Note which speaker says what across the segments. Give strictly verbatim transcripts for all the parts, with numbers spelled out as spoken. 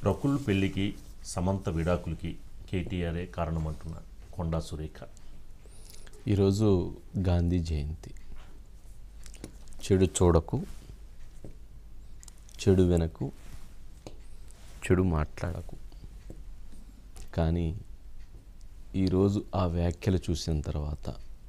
Speaker 1: రకుల్ పెళ్లికి సమంత విడాకులకి కేటీఆర్ కారణం అంటున్నారు కొండా సురేఖ.
Speaker 2: ఈరోజు గాంధీ జయంతి. చెడు చూడకు, చెడు వెనకు, చెడు మాట్లాడకు. కానీ ఈరోజు ఆ వ్యాఖ్యలు చూసిన తర్వాత,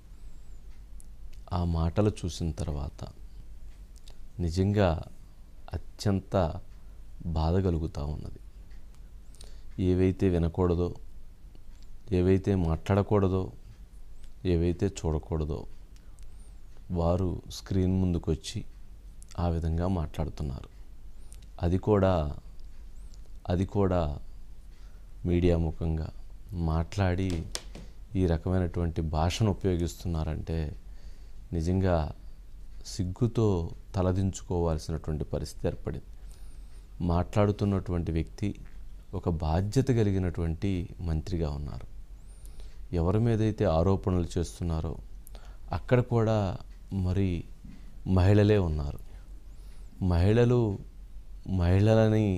Speaker 2: ఆ మాటలు చూసిన తర్వాత నిజంగా అత్యంత బాధ కలుగుతూ ఉన్నది. ఏవైతే వినకూడదో, ఏవైతే మాట్లాడకూడదో, ఏవైతే చూడకూడదో వారు స్క్రీన్ ముందుకు వచ్చి ఆ విధంగా మాట్లాడుతున్నారు. అది కూడా అది కూడా మీడియా ముఖంగా మాట్లాడి ఈ రకమైనటువంటి భాషను ఉపయోగిస్తున్నారంటే నిజంగా సిగ్గుతో తలదించుకోవాల్సినటువంటి పరిస్థితి ఏర్పడింది. మాట్లాడుతున్నటువంటి వ్యక్తి ఒక బాధ్యత కలిగినటువంటి మంత్రిగా ఉన్నారు. ఎవరి మీదైతే ఆరోపణలు చేస్తున్నారో అక్కడ కూడా మరి మహిళలే ఉన్నారు. మహిళలు మహిళలని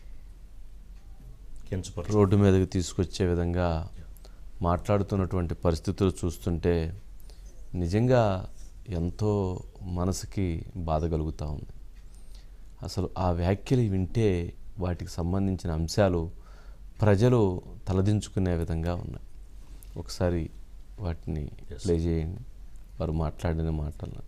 Speaker 2: రోడ్డు మీదకి తీసుకొచ్చే విధంగా మాట్లాడుతున్నటువంటి పరిస్థితులు చూస్తుంటే నిజంగా ఎంతో మనసుకి బాధ కలుగుతూ ఉంది. అసలు ఆ వ్యాఖ్యలు వింటే వాటికి సంబంధించిన అంశాలు ప్రజలు తలదించుకునే విధంగా ఉన్నాయి. ఒకసారి వాటిని ప్లే చేయండి, వారు మాట్లాడిన మాటలు.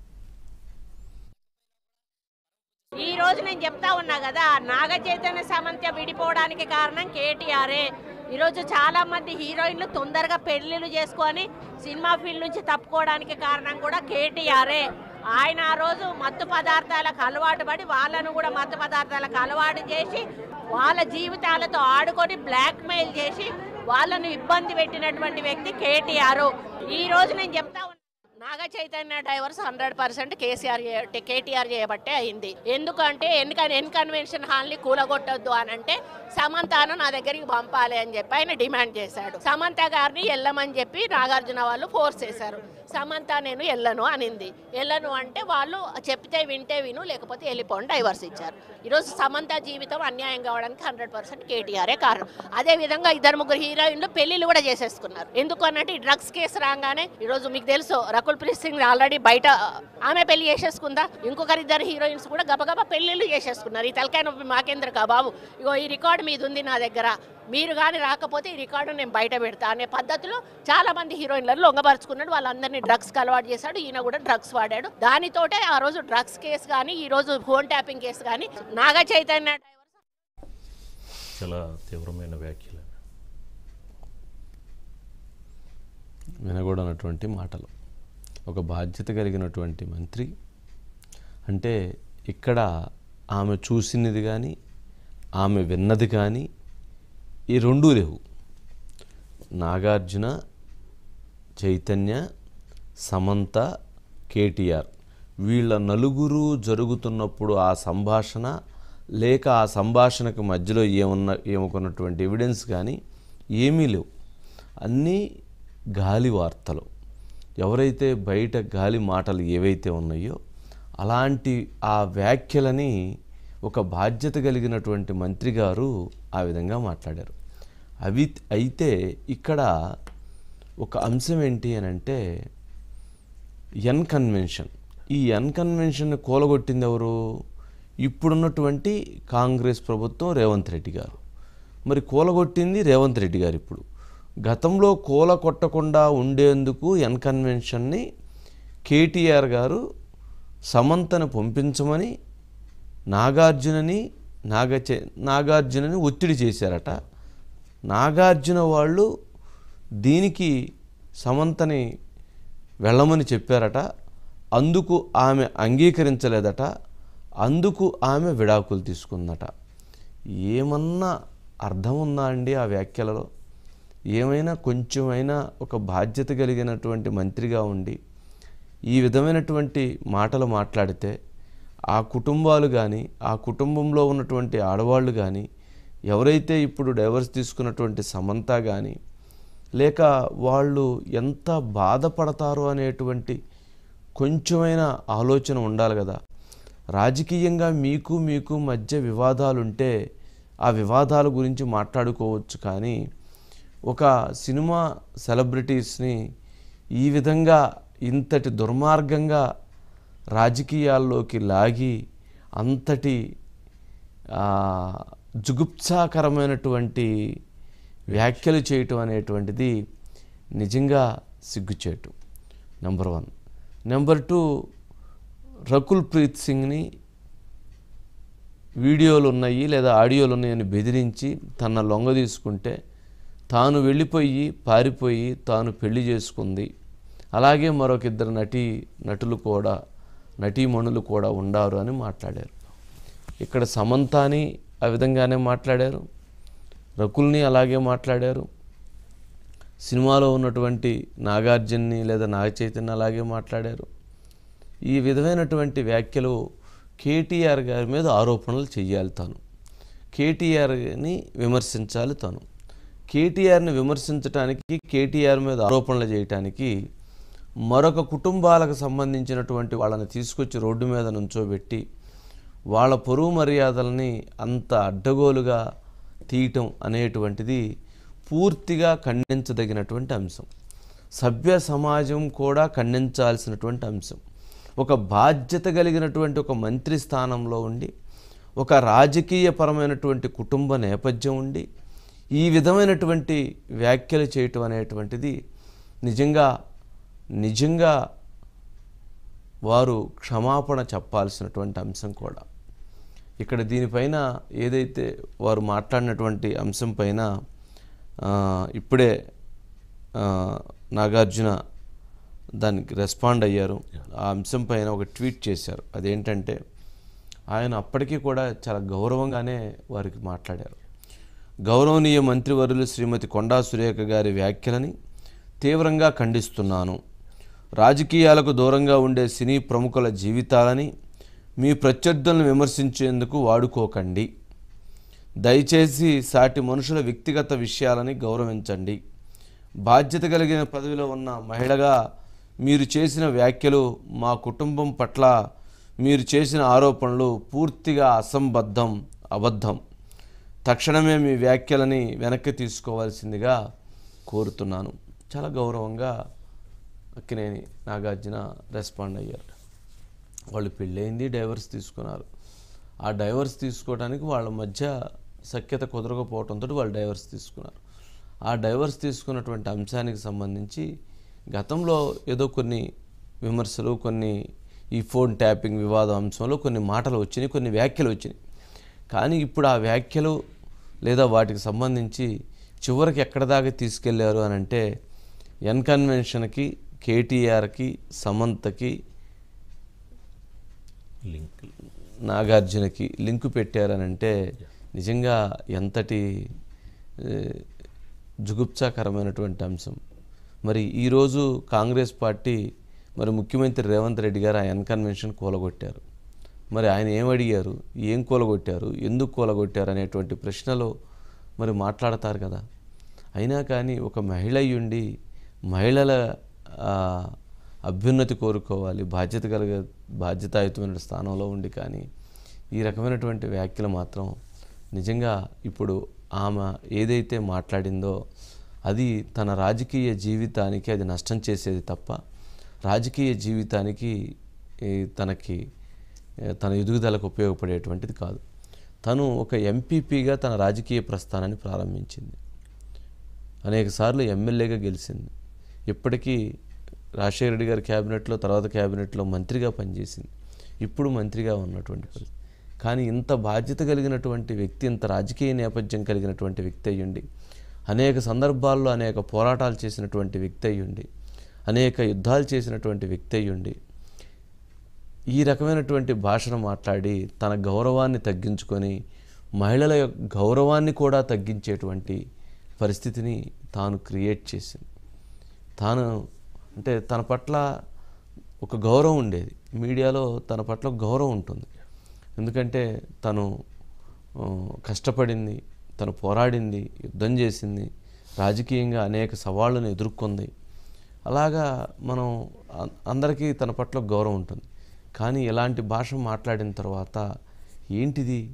Speaker 3: ఈ రోజు నేను చెప్తా ఉన్నా కదా, నాగ చైతన్య సమంత విడిపోవడానికి కారణం కేటీఆరే. ఈరోజు చాలా మంది హీరోయిన్లు తొందరగా పెళ్లిళ్ళు చేసుకొని సినిమా ఫీల్డ్ నుంచి తప్పుకోవడానికి కారణం కూడా కేటీఆరే. ఆయన ఆ రోజు మత్తు పదార్థాలకు అలవాటు పడి వాళ్ళను కూడా మత్తు పదార్థాలకు అలవాటు చేసి వాళ్ళ జీవితాలతో ఆడుకొని బ్లాక్ మెయిల్ చేసి వాళ్ళను ఇబ్బంది పెట్టినటువంటి వ్యక్తి కేటీఆర్. ఈ రోజు నేను చెప్తా ఉన్నా, Naga Chaitanya divorce hundred percent KCR KTR చేయబట్టే అయింది. ఎందుకంటే ఎన్నికన్ ఎన్ కన్వెన్షన్ హాల్ని కూలగొట్టొద్దు అని అంటే సమంతను నా దగ్గరికి పంపాలి అని చెప్పి ఆయన డిమాండ్ చేశాడు. సమంత గారిని వెళ్ళమని చెప్పి నాగార్జున వాళ్ళు ఫోర్స్ చేశారు. సమంత నేను వెళ్ళను అనింది. వెళ్ళను అంటే వాళ్ళు చెప్తే వింటే విను, లేకపోతే వెళ్ళిపోండి, డైవర్స్ ఇచ్చారు. ఈరోజు సమంత జీవితం అన్యాయం కావడానికి హండ్రెడ్ పర్సెంట్ కేటీఆరే కారణం. అదేవిధంగా ఇద్దరు ముగ్గురు హీరోయిన్లు పెళ్లిళ్ళు కూడా చేసేసుకున్నారు. ఎందుకు అన్నట్టు ఈ డ్రగ్స్ కేసు రాగానే ఈరోజు మీకు తెలుసు రకుల్ ప్రీత్ సింగ్ ఆల్రెడీ బయట ఆమె పెళ్లి చేసేసుకుందా, ఇంకొకరిద్దరు హీరోయిన్స్ కూడా గబగబా పెళ్లిళ్ళు చేసేసుకున్నారు. ఈ తలకాయ నొప్పి మాకేంద్ర కా బాబు, ఇగో ఈ రికార్డు మీది ఉంది నా దగ్గర, మీరు కానీ రాకపోతే ఈ రికార్డు నేను బయట పెడతా అనే పద్ధతిలో చాలా మంది హీరోయిన్లను లొంగపరుచుకున్నాడు. వాళ్ళందరినీ డ్రగ్స్ అలవాటు చేశాడు. ఈయన కూడా డ్రగ్స్ వాడాడు. దానితోటే ఆ రోజు డ్రగ్స్ కేసు కానీ ఈ రోజు ఫోన్ ట్యాపింగ్ కేసు కానీ నాగ చైతన్య
Speaker 1: చాలా తీవ్రమైన వ్యాఖ్యలు,
Speaker 2: వినకూడనటువంటి మాటలు. ఒక బాధ్యత కలిగినటువంటి మంత్రి అంటే ఇక్కడ ఆమె చూసినది కానీ ఆమె విన్నది కానీ ఈ రెండూ లేవు. నాగార్జున, చైతన్య, సమంత, కేటీఆర్ వీళ్ళ నలుగురు జరుగుతున్నప్పుడు ఆ సంభాషణ లేక ఆ సంభాషణకు మధ్యలో ఏమన్నా ఏమనుకున్నటువంటి ఎవిడెన్స్ కానీ ఏమీ లేవు. అన్నీ గాలి వార్తలు. ఎవరైతే బయట గాలి మాటలు ఏవైతే ఉన్నాయో అలాంటి ఆ వ్యాఖ్యలని ఒక బాధ్యత కలిగినటువంటి మంత్రి గారు ఆ విధంగా మాట్లాడారు. అవి అయితే ఇక్కడ ఒక అంశం ఏంటి అని అంటే ఎన్ కన్వెన్షన్. ఈ ఎన్ కన్వెన్షన్ని కూలగొట్టింది ఎవరు? ఇప్పుడున్నటువంటి కాంగ్రెస్ ప్రభుత్వం, రేవంత్ రెడ్డి గారు. మరి కూలగొట్టింది రేవంత్ రెడ్డి గారు. ఇప్పుడు గతంలో కూల కొట్టకుండా ఉండేందుకు ఎన్ కన్వెన్షన్ని కేటీఆర్ గారు సమంతను పంపించమని నాగార్జునని నాగ నాగార్జునని ఒత్తిడి చేశారట. నాగార్జున వాళ్ళు దీనికి సమంతని వెళ్ళమని చెప్పారట. అందుకు ఆమె అంగీకరించలేదట. అందుకు ఆమె విడాకులు తీసుకుందట. ఏమన్నా అర్థం ఉందా అండి ఆ వ్యాఖ్యలలో? ఏమైనా కొంచెమైనా ఒక బాధ్యత కలిగినటువంటి మంత్రిగా ఉండి ఈ విధమైనటువంటి మాటలు మాట్లాడితే ఆ కుటుంబాలు కానీ ఆ కుటుంబంలో ఉన్నటువంటి ఆడవాళ్ళు కానీ ఎవరైతే ఇప్పుడు డైవర్స్ తీసుకున్నటువంటి సమంత కానీ లేక వాళ్ళు ఎంత బాధపడతారో అనేటువంటి కొంచెమైనా ఆలోచన ఉండాలి కదా. రాజకీయంగా మీకు మీకు మధ్య వివాదాలుంటే ఆ వివాదాల గురించి మాట్లాడుకోవచ్చు. కానీ ఒక సినిమా సెలబ్రిటీస్ని ఈ విధంగా ఇంతటి దుర్మార్గంగా రాజకీయాల్లోకి లాగి అంతటి జుగుప్సాకరమైనటువంటి వ్యాఖ్యలు చేయటం అనేటువంటిది నిజంగా సిగ్గుచేటు. Number one. Number two, Rakul Preet సింగ్ని వీడియోలు ఉన్నాయి లేదా ఆడియోలు ఉన్నాయని బెదిరించి తన లొంగ తీసుకుంటే తాను వెళ్ళిపోయి పారిపోయి తాను పెళ్లి చేసుకుంది. అలాగే మరొక ఇద్దరు నటీ నటులు కూడా నటీమణులు కూడా ఉండారు అని మాట్లాడారు. ఇక్కడ సమంతాని ఆ విధంగానే మాట్లాడారు, రకుల్ని అలాగే మాట్లాడారు, సినిమాలో ఉన్నటువంటి నాగార్జున్ని లేదా నాగ చైతన్య అలాగే మాట్లాడారు. ఈ విధమైనటువంటి వ్యాఖ్యలు కేటీఆర్ గారి మీద ఆరోపణలు చెయ్యాలి. తాను కేటీఆర్ని విమర్శించాలి. తాను కేటీఆర్ని విమర్శించడానికి, కేటీఆర్ మీద ఆరోపణలు చేయటానికి మరొక కుటుంబాలకు సంబంధించినటువంటి వాళ్ళని తీసుకొచ్చి రోడ్డు మీద నుంచోబెట్టి వాళ్ళ పరువు మర్యాదల్ని అంత అడ్డగోలుగా తీయటం అనేటువంటిది పూర్తిగా ఖండించదగినటువంటి అంశం. సభ్య సమాజం కూడా ఖండించాల్సినటువంటి అంశం. ఒక బాధ్యత కలిగినటువంటి ఒక మంత్రి స్థానంలో ఉండి, ఒక రాజకీయపరమైనటువంటి కుటుంబ నేపథ్యం ఉండి ఈ విధమైనటువంటి వ్యాఖ్యలు చేయటం అనేటువంటిది నిజంగా నిజంగా వారు క్షమాపణ చెప్పాల్సినటువంటి అంశం కూడా. ఇక్కడ దీనిపైన ఏదైతే వారు మాట్లాడినటువంటి అంశం పైన ఇప్పుడే నాగార్జున దానికి రెస్పాండ్ అయ్యారు. ఆ అంశం పైన ఒక ట్వీట్ చేశారు. అదేంటంటే ఆయన అప్పటికీ కూడా చాలా గౌరవంగానే వారికి మాట్లాడారు. గౌరవనీయ మంత్రివర్యులు శ్రీమతి కొండా సురేఖ గారి వ్యాఖ్యలని తీవ్రంగా ఖండిస్తున్నాను. రాజకీయాలకు దూరంగా ఉండే సినీ ప్రముఖుల జీవితాలని మీ ప్రత్యర్థులను విమర్శించేందుకు వాడుకోకండి. దయచేసి సాటి మనుషుల వ్యక్తిగత విషయాలని గౌరవించండి. బాధ్యత కలిగిన పదవిలో ఉన్న మహిళగా మీరు చేసిన వ్యాఖ్యలు మా కుటుంబం పట్ల మీరు చేసిన ఆరోపణలు పూర్తిగా అసంబద్ధం, అబద్ధం. తక్షణమే మీ వ్యాఖ్యలని వెనక్కి తీసుకోవాల్సిందిగా కోరుతున్నాను. చాలా గౌరవంగా అక్కినేని నాగార్జున రెస్పాండ్ అయ్యారు. వాళ్ళు పెళ్ళయింది, డైవర్స్ తీసుకున్నారు. ఆ డైవర్స్ తీసుకోవడానికి వాళ్ళ మధ్య సఖ్యత కుదరకపోవడంతో వాళ్ళు డైవర్స్ తీసుకున్నారు. ఆ డైవర్స్ తీసుకున్నటువంటి అంశానికి సంబంధించి గతంలో ఏదో కొన్ని విమర్శలు, కొన్ని ఈ ఫోన్ ట్యాపింగ్ వివాదం అంశంలో కొన్ని మాటలు వచ్చినాయి, కొన్ని వ్యాఖ్యలు వచ్చినాయి. కానీ ఇప్పుడు ఆ వ్యాఖ్యలు లేదా వాటికి సంబంధించి చివరికి ఎక్కడ దాకా తీసుకెళ్లారు అని అంటే ఎన్ కన్వెన్షన్కి, కేటీఆర్కి, సమంతకి,
Speaker 1: లింక్
Speaker 2: నాగార్జునకి లింకు పెట్టారనంటే నిజంగా ఎంతటి జుగుప్సాకరమైనటువంటి అంశం. మరి ఈరోజు కాంగ్రెస్ పార్టీ మరి ముఖ్యమంత్రి రేవంత్ రెడ్డి గారు ఆ ఎన్ కన్వెన్షన్ కూలగొట్టారు. మరి ఆయన ఏమడిగారు, ఏం కూలగొట్టారు, ఎందుకు కూలగొట్టారు అనేటువంటి ప్రశ్నలు మరి మాట్లాడతారు కదా. అయినా కానీ ఒక మహిళ అయ్యుండి మహిళల అభ్యున్నతి కోరుకోవాలి, బాధ్యత కలిగే బాధ్యతాయుతమైన స్థానంలో ఉండి కానీ ఈ రకమైనటువంటి వ్యాఖ్యలు మాత్రం నిజంగా ఇప్పుడు ఆమె ఏదైతే మాట్లాడిందో అది తన రాజకీయ జీవితానికి అది నష్టం చేసేది తప్ప రాజకీయ జీవితానికి తనకి తన ఎదుగుదలకు ఉపయోగపడేటువంటిది కాదు. తను ఒక ఎంపీపీగా తన రాజకీయ ప్రస్థానాన్ని ప్రారంభించింది. అనేకసార్లు ఎమ్మెల్యేగా గెలిచింది. ఇప్పటికీ రాజశేఖర రెడ్డి గారి క్యాబినెట్లో, తర్వాత క్యాబినెట్లో మంత్రిగా పనిచేసింది. ఇప్పుడు మంత్రిగా ఉన్నటువంటి పరిస్థితి. కానీ ఇంత బాధ్యత కలిగినటువంటి వ్యక్తి, ఇంత రాజకీయ నేపథ్యం కలిగినటువంటి వ్యక్తి అయ్యుండి, అనేక సందర్భాల్లో అనేక పోరాటాలు చేసినటువంటి వ్యక్తి అయ్యుండి, అనేక యుద్ధాలు చేసినటువంటి వ్యక్తి అయ్యుండి ఈ రకమైనటువంటి భాషను మాట్లాడి తన గౌరవాన్ని తగ్గించుకొని మహిళల యొక్క గౌరవాన్ని కూడా తగ్గించేటువంటి పరిస్థితిని తాను క్రియేట్ చేసింది. తాను అంటే తన పట్ల ఒక గౌరవం ఉండేది, మీడియాలో తన పట్ల గౌరవం ఉంటుంది. ఎందుకంటే తను కష్టపడింది, తను పోరాడింది, యుద్ధం చేసింది, రాజకీయంగా అనేక సవాళ్ళను ఎదుర్కొంది. అలాగా మనం అందరికీ తన పట్ల గౌరవం ఉంటుంది. కానీ ఇలాంటి భాష మాట్లాడిన తర్వాత ఏంటిది,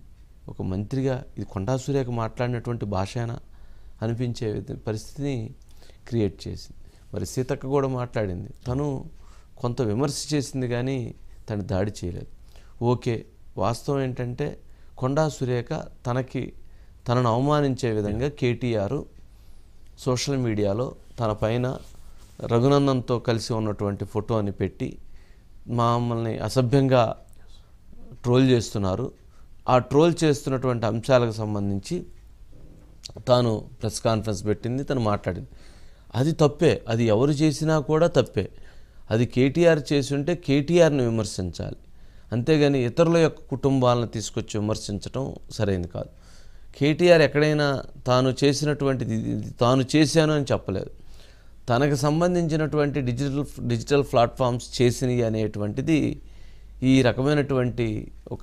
Speaker 2: ఒక మంత్రిగా ఇది కొండా సురేఖ మాట్లాడినటువంటి భాషేనా అనిపించే పరిస్థితిని క్రియేట్ చేసింది. మరి సీతక్క కూడా మాట్లాడింది, తను కొంత విమర్శ చేసింది కానీ తను దాడి చేయలేదు. ఓకే, వాస్తవం ఏంటంటే కొండా సురేఖ తనకి తనను అవమానించే విధంగా కేటీఆర్ సోషల్ మీడియాలో తన పైన రఘునందన్తో కలిసి ఉన్నటువంటి ఫోటోని పెట్టి మమ్మల్ని అసభ్యంగా ట్రోల్ చేస్తున్నారు. ఆ ట్రోల్ చేస్తున్నటువంటి అంశాలకు సంబంధించి తాను ప్రెస్ కాన్ఫరెన్స్ పెట్టింది, తను మాట్లాడింది. అది తప్పే, అది ఎవరు చేసినా కూడా తప్పే. అది కేటీఆర్ చేసి ఉంటే కేటీఆర్ని విమర్శించాలి, అంతేగాని ఇతరుల యొక్క కుటుంబాలను తీసుకొచ్చి విమర్శించడం సరైనది కాదు. కేటీఆర్ ఎక్కడైనా తాను చేసినటువంటిది తాను చేశాను అని చెప్పలేదు. తనకు సంబంధించినటువంటి డిజిటల్ డిజిటల్ ప్లాట్ఫామ్స్ చేసినవి అనేటువంటిది ఈ రకమైనటువంటి ఒక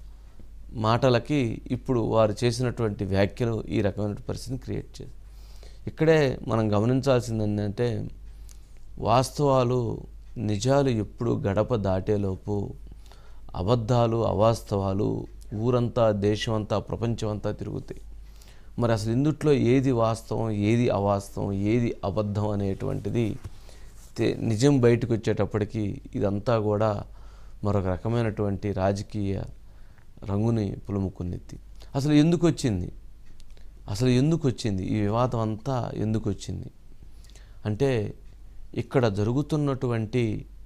Speaker 2: మాటలకి ఇప్పుడు వారు చేసినటువంటి వ్యాఖ్యలు ఈ రకమైన పరిస్థితిని క్రియేట్ చేసి, ఇక్కడే మనం గమనించాల్సింది ఏంటంటే వాస్తవాలు నిజాలు ఎప్పుడు గడప దాటేలోపు అబద్ధాలు అవాస్తవాలు ఊరంతా దేశమంతా ప్రపంచమంతా తిరుగుతాయి. మరి అసలు ఇందుట్లో ఏది వాస్తవం ఏది అవాస్తవం ఏది అబద్ధం అనేటువంటిది నిజం బయటకు వచ్చేటప్పటికి ఇదంతా కూడా మరొక రకమైనటువంటి రాజకీయ రంగుని పులుముకున్నెత్తి. అసలు ఎందుకు వచ్చింది అసలు ఎందుకు వచ్చింది ఈ వివాదం అంతా ఎందుకు వచ్చింది అంటే ఇక్కడ జరుగుతున్నటువంటి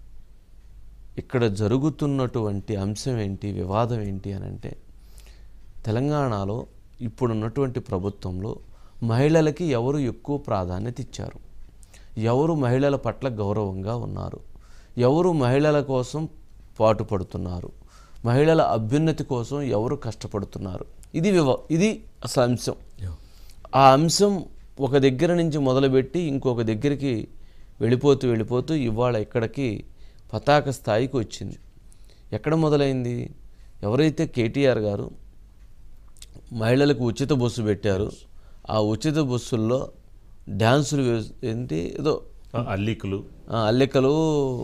Speaker 2: ఇక్కడ జరుగుతున్నటువంటి అంశం ఏంటి, వివాదం ఏంటి అని అంటే తెలంగాణలో ఇప్పుడున్నటువంటి ప్రభుత్వంలో మహిళలకి ఎవరు ఎక్కువ ప్రాధాన్యత ఇచ్చారు, ఎవరు మహిళల పట్ల గౌరవంగా ఉన్నారు, ఎవరు మహిళల కోసం పాటుపడుతున్నారు, మహిళల అభ్యున్నతి కోసం ఎవరు కష్టపడుతున్నారు, ఇది వివా ఇది అసలు అంశం. ఆ అంశం ఒక దగ్గర నుంచి మొదలుపెట్టి ఇంకొక దగ్గరికి వెళ్ళిపోతూ వెళ్ళిపోతూ ఇవాళ ఇక్కడికి పతాక స్థాయికి వచ్చింది. ఎక్కడ మొదలైంది? ఎవరైతే కేటీఆర్ గారు మహిళలకు ఉచిత బస్సు పెట్టారు, ఆ ఉచిత బస్సుల్లో డ్యాన్సులు వే ఏంటి ఏదో
Speaker 1: అల్లికలు
Speaker 2: అల్లికలు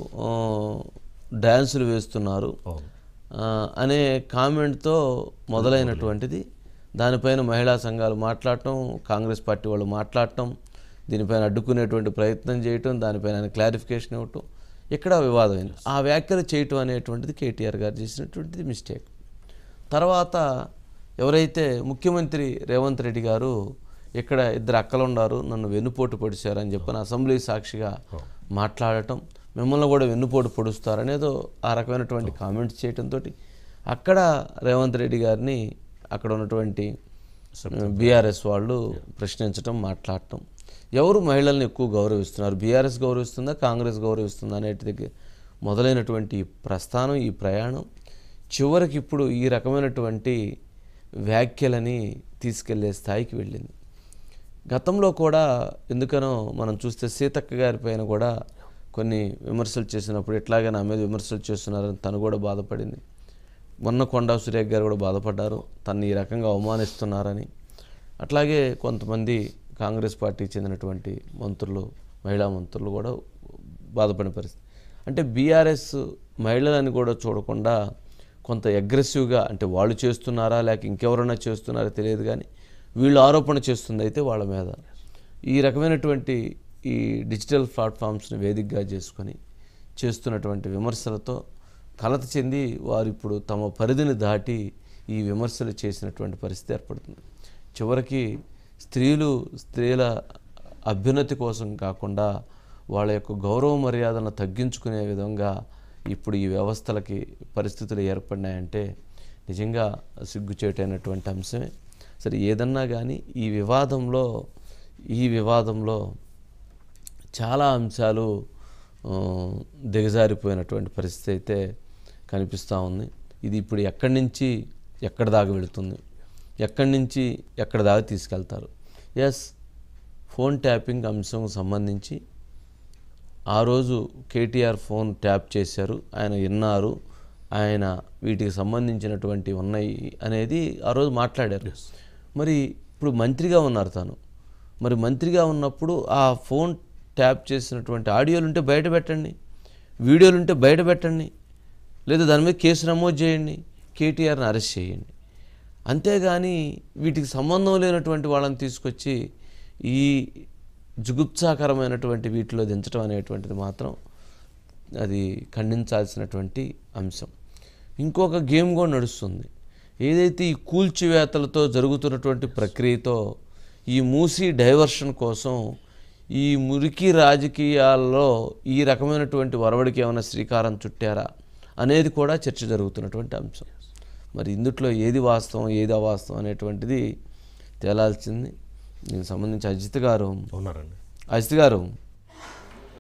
Speaker 2: డ్యాన్సులు వేస్తున్నారు అనే కామెంట్తో మొదలైనటువంటిది. దానిపైన మహిళా సంఘాలు మాట్లాడటం, కాంగ్రెస్ పార్టీ వాళ్ళు మాట్లాడటం, దీనిపైన అడ్డుకునేటువంటి ప్రయత్నం చేయటం, దానిపైన క్లారిఫికేషన్ ఇవ్వటం, ఇక్కడ వివాదం అయింది. ఆ వ్యాఖ్యలు చేయటం అనేటువంటిది కేటీఆర్ గారు చేసినటువంటిది మిస్టేక్. తర్వాత ఎవరైతే ముఖ్యమంత్రి రేవంత్ రెడ్డి గారు ఇక్కడ ఇద్దరు అక్కలు ఉన్నారు నన్ను వెన్నుపోటు పొడిచారని చెప్పని అసెంబ్లీ సాక్షిగా మాట్లాడటం, మిమ్మల్ని కూడా వెన్నుపోటు పొడుస్తారనేదో ఆ రకమైనటువంటి కామెంట్స్ చేయడంతో అక్కడ రేవంత్ రెడ్డి గారిని అక్కడ ఉన్నటువంటి బీఆర్ఎస్ వాళ్ళు ప్రశ్నించడం, మాట్లాడటం. ఎవరు మహిళల్ని ఎక్కువ గౌరవిస్తున్నారు, బీఆర్ఎస్ గౌరవిస్తుందా కాంగ్రెస్ గౌరవిస్తుందా అనేటిది మొదలైనటువంటి ప్రస్థానం, ఈ ప్రయాణం చివరికి ఇప్పుడు ఈ రకమైనటువంటి వ్యాఖ్యలని తీసుకెళ్లే స్థాయికి వెళ్ళింది. గతంలో కూడా ఎందుకనో మనం చూస్తే సీతక్క గారి పైన కూడా కొన్ని విమర్శలు చేసినప్పుడు ఇట్లాగే నా మీద విమర్శలు చేస్తున్నారని తను కూడా బాధపడింది. మొన్న కొండా సురేఖ గారు కూడా బాధపడ్డారు, తను ఈ రకంగా అవమానిస్తున్నారని. అట్లాగే కొంతమంది కాంగ్రెస్ పార్టీకి చెందినటువంటి మంత్రులు, మహిళా మంత్రులు కూడా బాధపడిన పరిస్థితి. అంటే బీఆర్ఎస్ మహిళలని కూడా చూడకుండా కొంత అగ్రెసివ్గా, అంటే వాళ్ళు చేస్తున్నారా లేక ఇంకెవరైనా చేస్తున్నారా తెలియదు కానీ వీళ్ళు ఆరోపణ చేస్తుంది అయితే వాళ్ళ మీద ఈ రకమైనటువంటి ఈ డిజిటల్ ప్లాట్ఫామ్స్ని వేదికగా చేసుకొని చేస్తున్నటువంటి విమర్శలతో కలత చెంది వారు ఇప్పుడు తమ పరిధిని దాటి ఈ విమర్శలు చేసినటువంటి పరిస్థితి ఏర్పడుతుంది. చివరికి స్త్రీలు స్త్రీల అభ్యున్నతి కోసం కాకుండా వాళ్ళ యొక్క గౌరవ మర్యాదలను తగ్గించుకునే విధంగా ఇప్పుడు ఈ వ్యవస్థలకి పరిస్థితులు ఏర్పడినాయంటే నిజంగా సిగ్గుచేటైనటువంటి అంశమే. సరే, ఏదన్నా కానీ ఈ వివాదంలో ఈ వివాదంలో చాలా అంశాలు దిగజారిపోయినటువంటి పరిస్థితి అయితే కనిపిస్తూ ఉంది. ఇది ఇప్పుడు ఎక్కడి నుంచి ఎక్కడి దాకా వెళుతుంది, ఎక్కడి నుంచి ఎక్కడి దాకా తీసుకెళ్తారు. ఎస్, ఫోన్ ట్యాపింగ్ అంశం సంబంధించి ఆ రోజు కేటీఆర్ ఫోన్ ట్యాప్ చేశారు, ఆయన విన్నారు, ఆయన వీటికి సంబంధించినటువంటి ఉన్నాయి అనేది ఆ రోజు మాట్లాడారు. మరి ఇప్పుడు మంత్రిగా ఉన్నారు తాను, మరి మంత్రిగా ఉన్నప్పుడు ఆ ఫోన్ ట్యాప్ చేసినటువంటి ఆడియోలు ఉంటే బయట పెట్టండి, వీడియోలు ఉంటే బయట పెట్టండి, లేదా దాని మీద కేసు నమోదు చేయండి, కేటీఆర్ని అరెస్ట్ చేయండి. అంతేగాని వీటికి సంబంధం లేనటువంటి వాళ్ళని తీసుకొచ్చి ఈ జుగుప్సాకరమైనటువంటి వీటిలో దించడం అనేటువంటిది మాత్రం అది ఖండించాల్సినటువంటి అంశం. ఇంకొక గేమ్ కూడా నడుస్తుంది. ఏదైతే ఈ కూల్చివేతలతో జరుగుతున్నటువంటి ప్రక్రియతో ఈ మూసీ డైవర్షన్ కోసం ఈ మురికి రాజకీయాల్లో ఈ రకమైనటువంటి వరవడికి ఏమైనా శ్రీకారం చుట్టారా అనేది కూడా చర్చ జరుగుతున్నటువంటి అంశం. మరి ఇందుట్లో ఏది వాస్తవం ఏది అవాస్తవం అనేటువంటిది తేలాల్సింది. దీనికి సంబంధించి అజిత్ గారు
Speaker 1: ఉన్నారండి
Speaker 2: అజిత్ గారు